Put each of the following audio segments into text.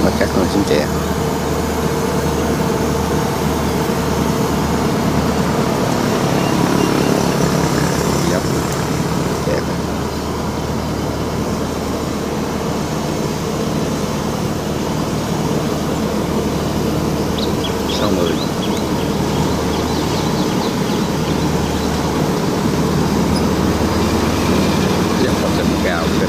và cắt con chim trẻ. Dốc đẹp. 60. Dốc vào chân cao kịch.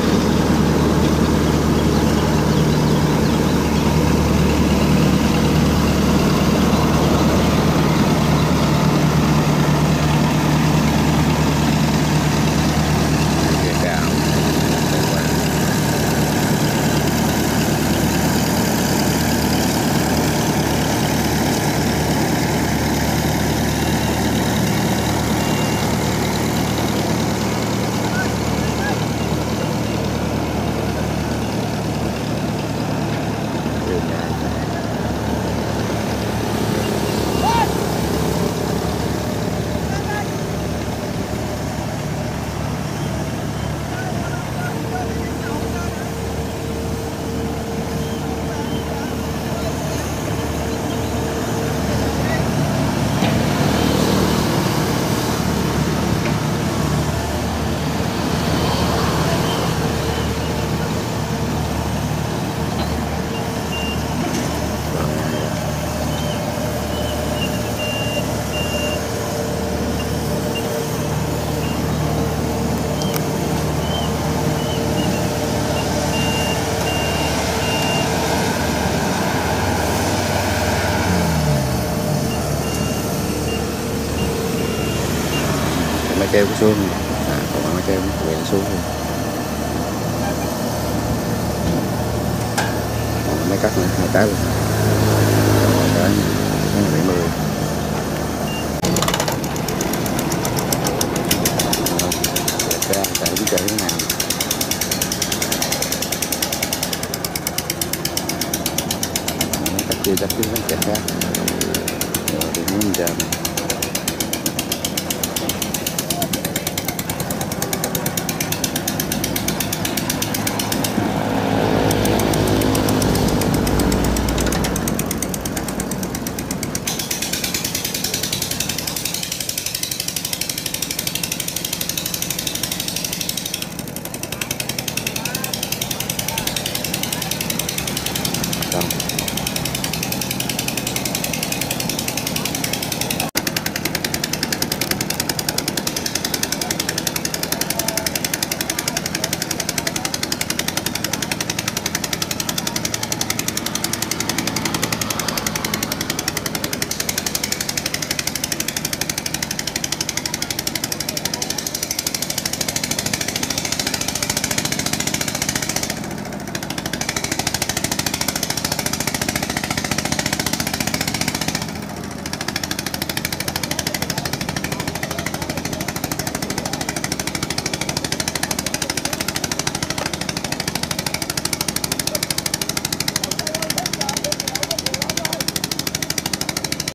Máy keo của xuống, còn máy keo nó quẹo xuống luôn. Còn máy cắt nữa, 2 cái luôn. Cái 70. Ra chạy cái chạy thế nào. Máy cắt kia chắc chứ nó chạy khác. Rồi thì muốn giờ này.